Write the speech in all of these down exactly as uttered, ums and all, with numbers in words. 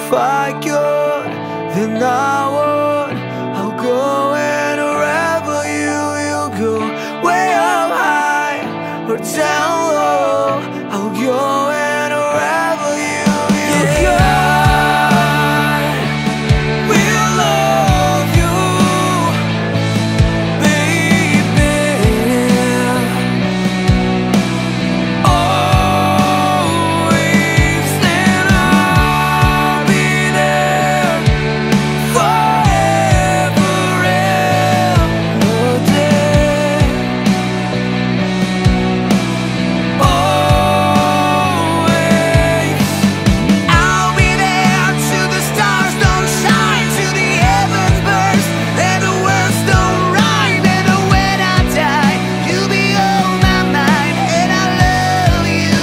If I could, then I would. I'll go and wherever you, you go. Way up high or down low, I'll go and wherever you, you go. We'll love you, baby. Always, and I'll be there forever and a day. Always, I'll be there till the stars don't shine, till the heavens burst and the words don't rhyme. And when I die, you'll be on my mind, and I love you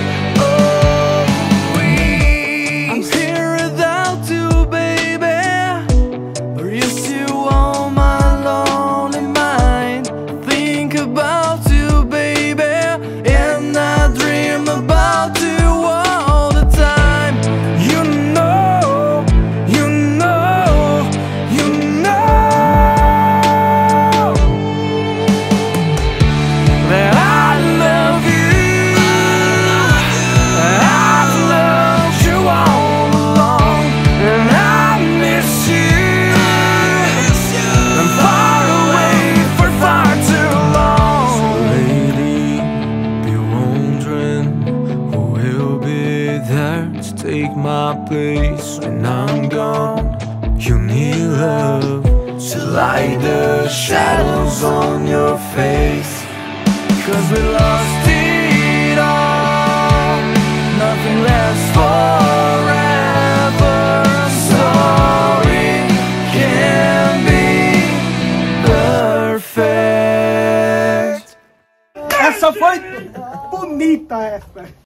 always. I'm here without you, baby, but you're still on my lonely mind. Think about you, baby, and I dream about you all the time. You know, you know, you know that I love you. I've loved you all along, and I miss you. I'm far away for far too long. So lady, be wondering who will be there to take my place when I'm gone. You need love to light the shadows on your face. Cause we lost it all, nothing lasts forever. Sorry, can't be perfect. Essa foi bonita, essa.